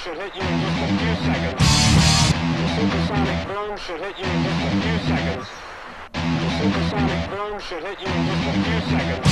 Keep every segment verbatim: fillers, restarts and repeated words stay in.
should hit you in just a few seconds. The supersonic boom should hit you in just a few seconds. The supersonic boom should hit you in just a few seconds.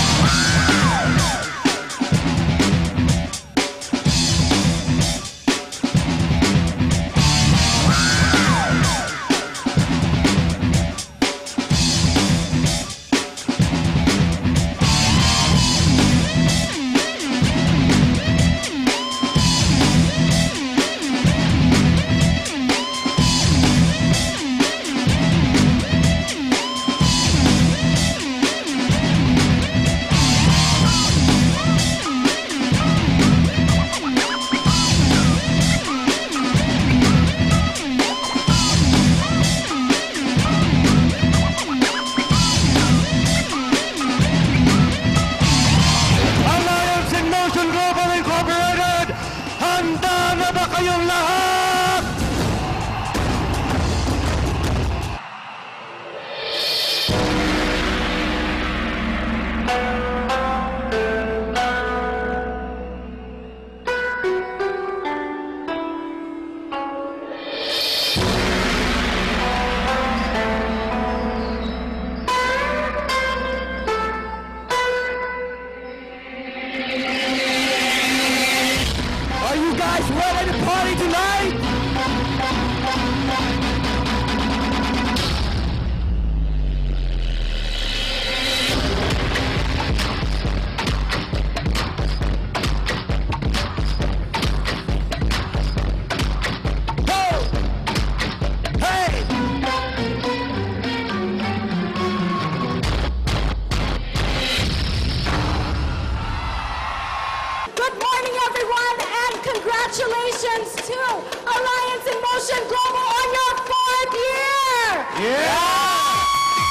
Congratulations to Alliance in Motion Global on your fourth year! Yeah!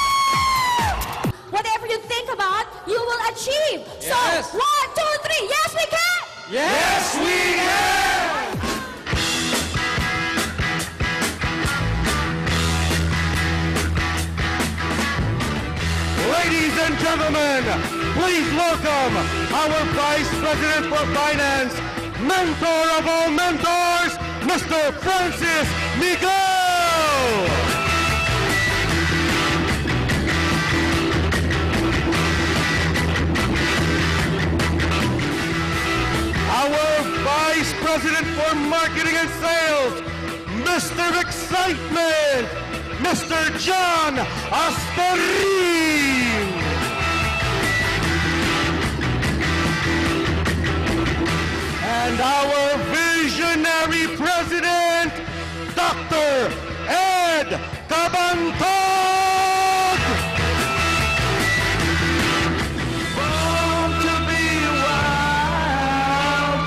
Whatever you think about, you will achieve. Yes. So, one, two, three, yes we can! Yes, we can! Ladies and gentlemen, please welcome our Vice President for Finance, mentor of all mentors, Mister Francis Miguel! Our Vice President for Marketing and Sales, Mister Excitement, Mister John Astorin! And our visionary president, Doctor Ed Cabantog! Born to be wild.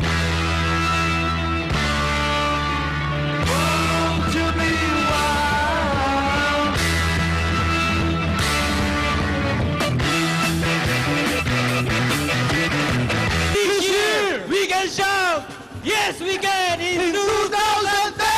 Born to be wild. This year, we can shout! Yes, we can in two thousand ten!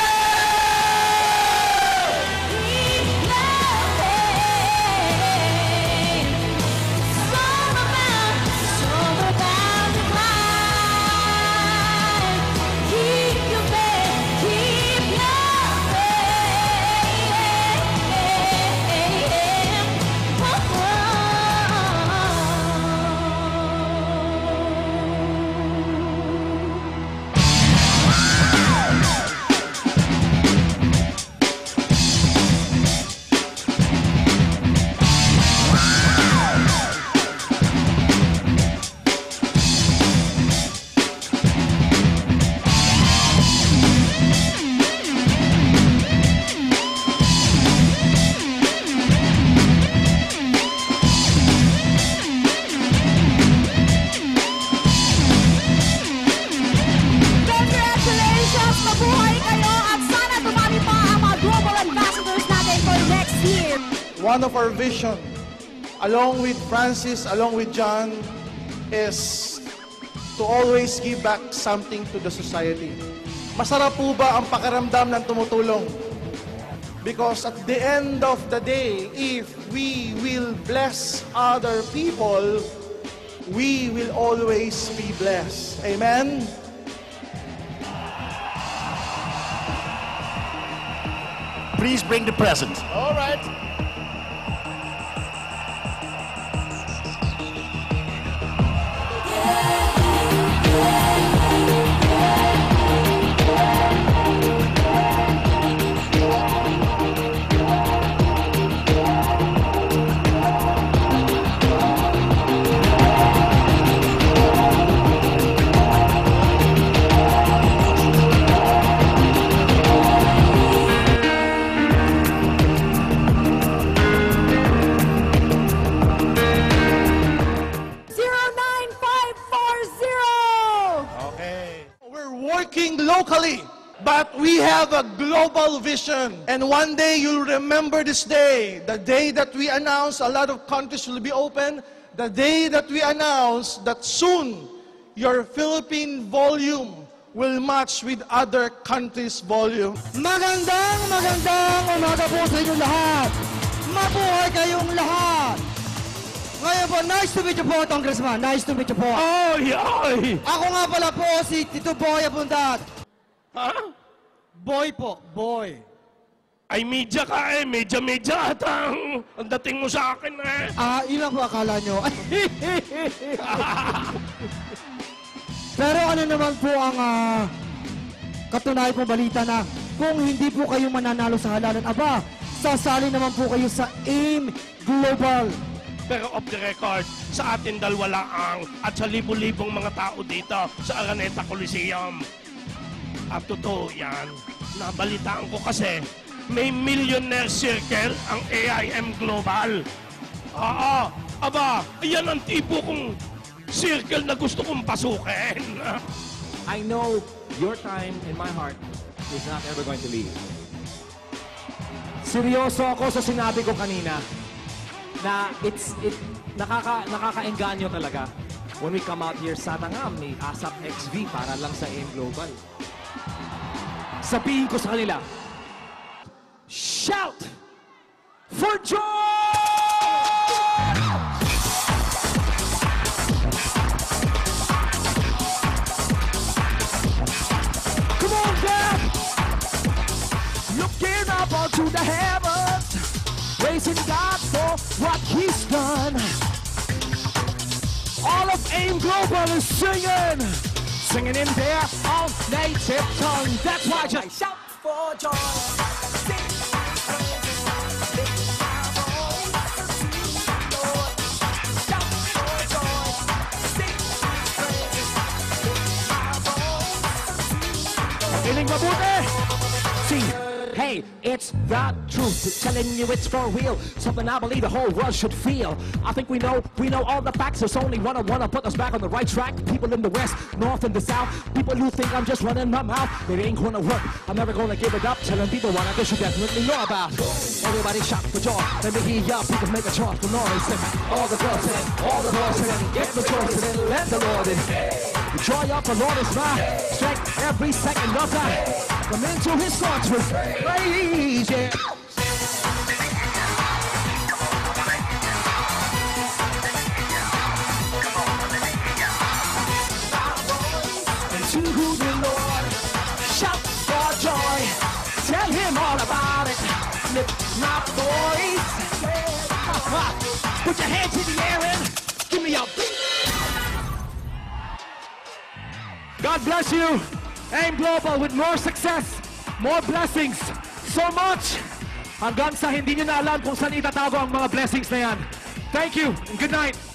One of our vision, along with Francis, along with John, is to always give back something to the society. Masarap po ba ang pakiramdam ng tumutulong? Because at the end of the day, if we will bless other people, we will always be blessed. Amen? please bring the presents. All right. zero nine five four zero. Okay. We're working locally, but we have a global vision. And one day you'll remember this day, the day that we announce a lot of countries will be open, the day that we announce that soon your Philippine volume will match with other countries' volume. Magandang, magandang umaga po sa inyong lahat. Mabuhay kayong lahat. Ngayon po, nice to meet you po, Congressman. Nice to meet you po. Ay, ay! Ako nga pala po si Tito Boy Abundat. Ha? Boy po, boy. Ay, media ka eh. Media-media at ang, ang dating mo sa akin eh. Ah, yun lang po akala nyo. Pero ano naman po ang ah, katunayan pong balita na kung hindi po kayo mananalo sa halalan, aba, sasali naman po kayo sa AIM Global. Pero off the record, sa atin dalawa lang at sa libo-libong mga tao dito sa Araneta Coliseum. At totoo yan, nabalitaan ko kasi may millionaire circle ang A I M Global. Oo, aba, yan ang tipo kong circle na gusto kong pasukin. I know your time in my heart is not ever going to leave. Seryoso ako sa sinabi ko kanina na it's it nakaka nakakaengganyo talaga when we come out here. Sana nga may ASAP X V para lang sa AIM Global. Sabihin ko sa kanila, shout for joy! Looking up onto the heavens, praising God for what He's done. All of AIM Global is singing, singing in their own native tongue. That's why I shout for joy. Sing His praises, lift my voice to the Lord. Shout for joy. Sing His praises, lift my voice to the Lord. Feeling mabuti. See. Hey, it's the truth, telling you it's for real. Something I believe the whole world should feel. I think we know, we know all the facts. There's only one I wanna put us back on the right track. People in the west, north and the south. People who think I'm just running my mouth. It ain't gonna work. I'm never gonna give it up. Telling people what I guess you definitely know about. Everybody shout for joy. Let me hear y'all people make a chant for noise. And all the girls and all the boys and get the choice and let the Lord in. The joy of the Lord is my strength every second of time. Come into His courts with praise, yeah. To the Lord, shout for joy. Tell Him all about it. Lift my voice. Put your hands in the air and give me a beat. God bless you. AIM Global with more success, more blessings, so much. Hanggang sa hindi nyo na alam kung saan itatago ang mga blessings na yan. Thank you and good night.